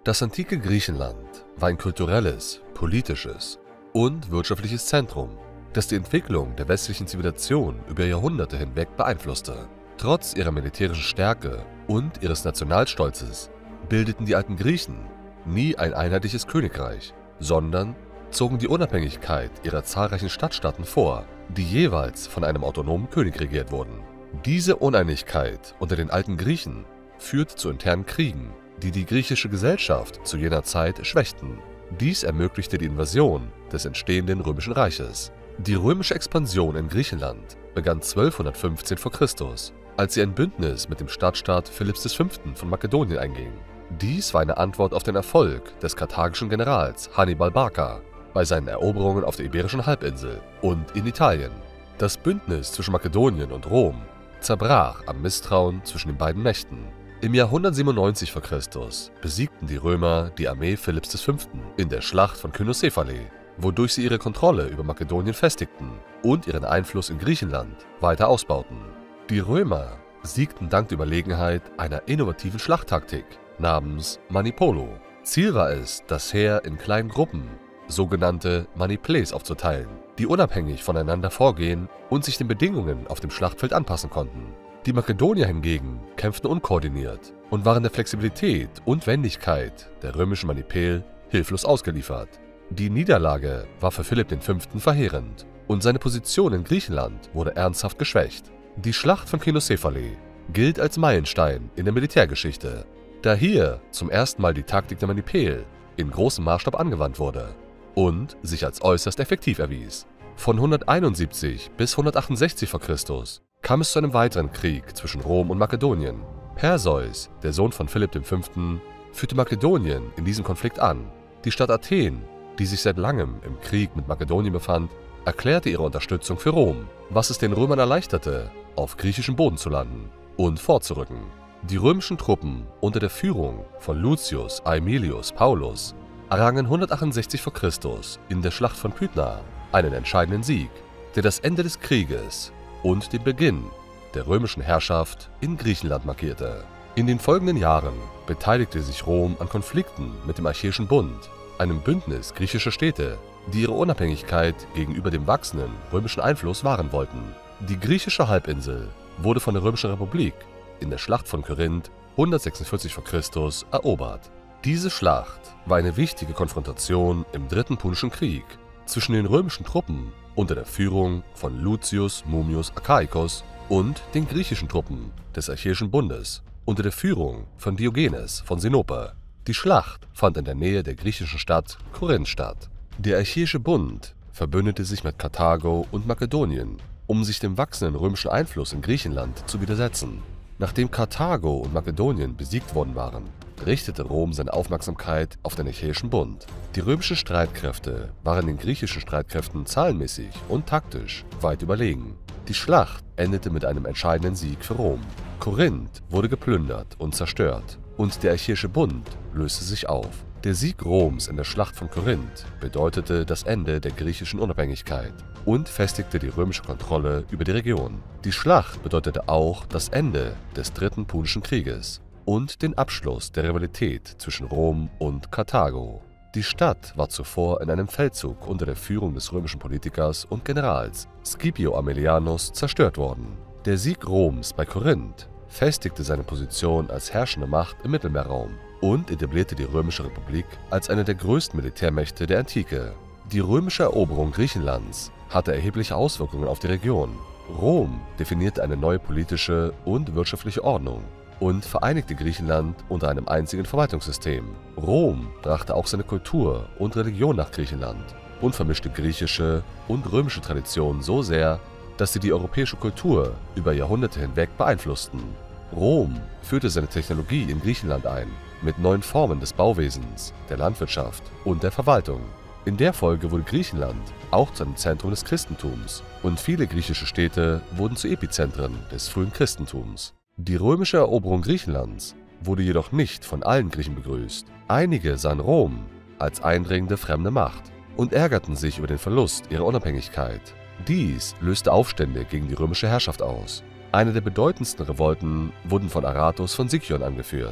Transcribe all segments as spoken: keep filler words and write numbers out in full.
Das antike Griechenland war ein kulturelles, politisches und wirtschaftliches Zentrum, das die Entwicklung der westlichen Zivilisation über Jahrhunderte hinweg beeinflusste. Trotz ihrer militärischen Stärke und ihres Nationalstolzes bildeten die alten Griechen nie ein einheitliches Königreich, sondern zogen die Unabhängigkeit ihrer zahlreichen Stadtstaaten vor, die jeweils von einem autonomen König regiert wurden. Diese Uneinigkeit unter den alten Griechen führte zu internen Kriegen, die die griechische Gesellschaft zu jener Zeit schwächten. Dies ermöglichte die Invasion des entstehenden Römischen Reiches. Die römische Expansion in Griechenland begann zwölfhundertfünfzehn vor Christus, als sie ein Bündnis mit dem Stadtstaat Philipps des Fünften von Makedonien einging. Dies war eine Antwort auf den Erfolg des karthagischen Generals Hannibal Barca bei seinen Eroberungen auf der Iberischen Halbinsel und in Italien. Das Bündnis zwischen Makedonien und Rom zerbrach am Misstrauen zwischen den beiden Mächten. Im Jahr hundertsiebenundneunzig vor Christus besiegten die Römer die Armee Philipps des Fünften in der Schlacht von Kynocephalae, wodurch sie ihre Kontrolle über Makedonien festigten und ihren Einfluss in Griechenland weiter ausbauten. Die Römer siegten dank der Überlegenheit einer innovativen Schlachttaktik namens Manipolo. Ziel war es, das Heer in kleinen Gruppen, sogenannte Maniples, aufzuteilen, die unabhängig voneinander vorgehen und sich den Bedingungen auf dem Schlachtfeld anpassen konnten. Die Makedonier hingegen kämpften unkoordiniert und waren der Flexibilität und Wendigkeit der römischen Manipel hilflos ausgeliefert. Die Niederlage war für Philipp den Fünften verheerend und seine Position in Griechenland wurde ernsthaft geschwächt. Die Schlacht von Kynocephalae gilt als Meilenstein in der Militärgeschichte, da hier zum ersten Mal die Taktik der Manipel in großem Maßstab angewandt wurde und sich als äußerst effektiv erwies. Von hunderteinundsiebzig bis hundertachtundsechzig vor Christus kam es zu einem weiteren Krieg zwischen Rom und Makedonien. Perseus, der Sohn von Philipp dem Fünften, führte Makedonien in diesem Konflikt an. Die Stadt Athen, die sich seit langem im Krieg mit Makedonien befand, erklärte ihre Unterstützung für Rom, was es den Römern erleichterte, auf griechischem Boden zu landen und vorzurücken. Die römischen Truppen unter der Führung von Lucius Aemilius Paulus errangen hundertachtundsechzig vor Christus in der Schlacht von Pydna einen entscheidenden Sieg, der das Ende des Krieges und den Beginn der römischen Herrschaft in Griechenland markierte. In den folgenden Jahren beteiligte sich Rom an Konflikten mit dem Achäischen Bund, einem Bündnis griechischer Städte, die ihre Unabhängigkeit gegenüber dem wachsenden römischen Einfluss wahren wollten. Die griechische Halbinsel wurde von der Römischen Republik in der Schlacht von Korinth hundertsechsundvierzig vor Christus erobert. Diese Schlacht war eine wichtige Konfrontation im Dritten Punischen Krieg zwischen den römischen Truppen unter der Führung von Lucius Mummius Achaicus und den griechischen Truppen des Achäischen Bundes unter der Führung von Diogenes von Sinope. Die Schlacht fand in der Nähe der griechischen Stadt Korinth statt. Der Achäische Bund verbündete sich mit Karthago und Makedonien, um sich dem wachsenden römischen Einfluss in Griechenland zu widersetzen. Nachdem Karthago und Makedonien besiegt worden waren, richtete Rom seine Aufmerksamkeit auf den Achäischen Bund. Die römischen Streitkräfte waren den griechischen Streitkräften zahlenmäßig und taktisch weit überlegen. Die Schlacht endete mit einem entscheidenden Sieg für Rom. Korinth wurde geplündert und zerstört und der Achäische Bund löste sich auf. Der Sieg Roms in der Schlacht von Korinth bedeutete das Ende der griechischen Unabhängigkeit und festigte die römische Kontrolle über die Region. Die Schlacht bedeutete auch das Ende des Dritten Punischen Krieges und den Abschluss der Rivalität zwischen Rom und Karthago. Die Stadt war zuvor in einem Feldzug unter der Führung des römischen Politikers und Generals Scipio Aemilianus zerstört worden. Der Sieg Roms bei Korinth festigte seine Position als herrschende Macht im Mittelmeerraum und etablierte die Römische Republik als eine der größten Militärmächte der Antike. Die römische Eroberung Griechenlands hatte erhebliche Auswirkungen auf die Region. Rom definierte eine neue politische und wirtschaftliche Ordnung und vereinigte Griechenland unter einem einzigen Verwaltungssystem. Rom brachte auch seine Kultur und Religion nach Griechenland und vermischte griechische und römische Traditionen so sehr, dass sie die europäische Kultur über Jahrhunderte hinweg beeinflussten. Rom führte seine Technologie in Griechenland ein, mit neuen Formen des Bauwesens, der Landwirtschaft und der Verwaltung. In der Folge wurde Griechenland auch zu einem Zentrum des Christentums und viele griechische Städte wurden zu Epizentren des frühen Christentums. Die römische Eroberung Griechenlands wurde jedoch nicht von allen Griechen begrüßt. Einige sahen Rom als eindringende fremde Macht und ärgerten sich über den Verlust ihrer Unabhängigkeit. Dies löste Aufstände gegen die römische Herrschaft aus. Eine der bedeutendsten Revolten wurden von Aratus von Sicyon angeführt.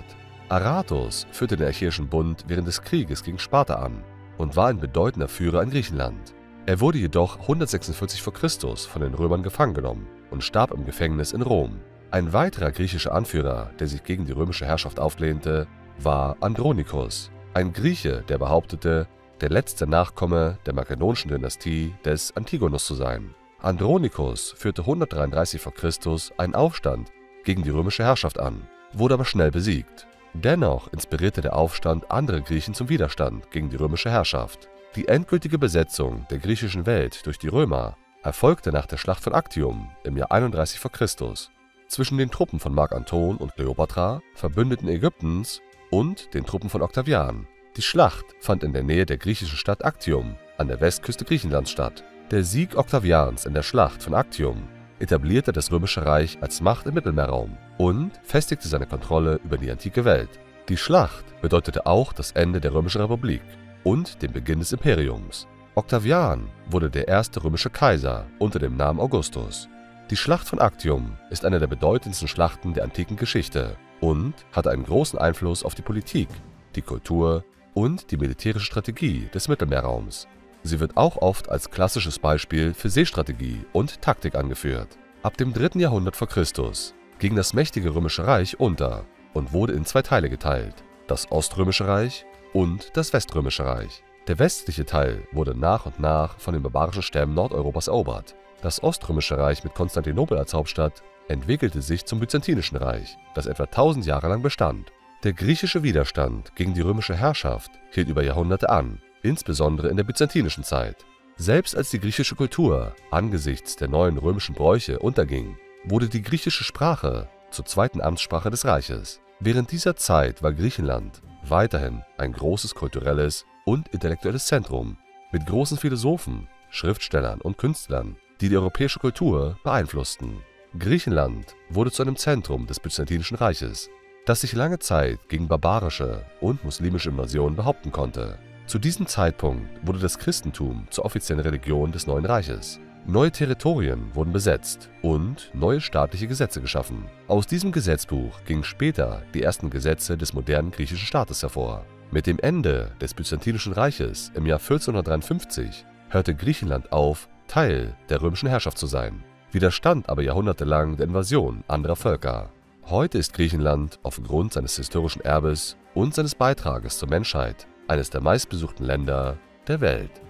Aratos führte den Achäischen Bund während des Krieges gegen Sparta an und war ein bedeutender Führer in Griechenland. Er wurde jedoch hundertsechsundvierzig vor Christus von den Römern gefangen genommen und starb im Gefängnis in Rom. Ein weiterer griechischer Anführer, der sich gegen die römische Herrschaft auflehnte, war Andronikos, ein Grieche, der behauptete, der letzte Nachkomme der makedonischen Dynastie des Antigonus zu sein. Andronikos führte hundertdreiunddreißig vor Christus einen Aufstand gegen die römische Herrschaft an, wurde aber schnell besiegt. Dennoch inspirierte der Aufstand andere Griechen zum Widerstand gegen die römische Herrschaft. Die endgültige Besetzung der griechischen Welt durch die Römer erfolgte nach der Schlacht von Actium im Jahr einunddreißig vor Christus zwischen den Truppen von Mark Anton und Kleopatra, Verbündeten Ägyptens, und den Truppen von Octavian. Die Schlacht fand in der Nähe der griechischen Stadt Actium an der Westküste Griechenlands statt. Der Sieg Octavians in der Schlacht von Actium etablierte das Römische Reich als Macht im Mittelmeerraum und festigte seine Kontrolle über die antike Welt. Die Schlacht bedeutete auch das Ende der Römischen Republik und den Beginn des Imperiums. Octavian wurde der erste römische Kaiser unter dem Namen Augustus. Die Schlacht von Actium ist eine der bedeutendsten Schlachten der antiken Geschichte und hatte einen großen Einfluss auf die Politik, die Kultur und die militärische Strategie des Mittelmeerraums. Sie wird auch oft als klassisches Beispiel für Seestrategie und Taktik angeführt. Ab dem dritten Jahrhundert vor Christus ging das mächtige Römische Reich unter und wurde in zwei Teile geteilt: das Oströmische Reich und das Weströmische Reich. Der westliche Teil wurde nach und nach von den barbarischen Stämmen Nordeuropas erobert. Das Oströmische Reich mit Konstantinopel als Hauptstadt entwickelte sich zum Byzantinischen Reich, das etwa tausend Jahre lang bestand. Der griechische Widerstand gegen die römische Herrschaft hielt über Jahrhunderte an, insbesondere in der byzantinischen Zeit. Selbst als die griechische Kultur angesichts der neuen römischen Bräuche unterging, wurde die griechische Sprache zur zweiten Amtssprache des Reiches. Während dieser Zeit war Griechenland weiterhin ein großes kulturelles und intellektuelles Zentrum mit großen Philosophen, Schriftstellern und Künstlern, die die europäische Kultur beeinflussten. Griechenland wurde zu einem Zentrum des Byzantinischen Reiches, das sich lange Zeit gegen barbarische und muslimische Invasionen behaupten konnte. Zu diesem Zeitpunkt wurde das Christentum zur offiziellen Religion des neuen Reiches. Neue Territorien wurden besetzt und neue staatliche Gesetze geschaffen. Aus diesem Gesetzbuch gingen später die ersten Gesetze des modernen griechischen Staates hervor. Mit dem Ende des Byzantinischen Reiches im Jahr vierzehnhundertdreiundfünfzig hörte Griechenland auf, Teil der römischen Herrschaft zu sein, widerstand aber jahrhundertelang der Invasion anderer Völker. Heute ist Griechenland aufgrund seines historischen Erbes und seines Beitrages zur Menschheit eines der meistbesuchten Länder der Welt.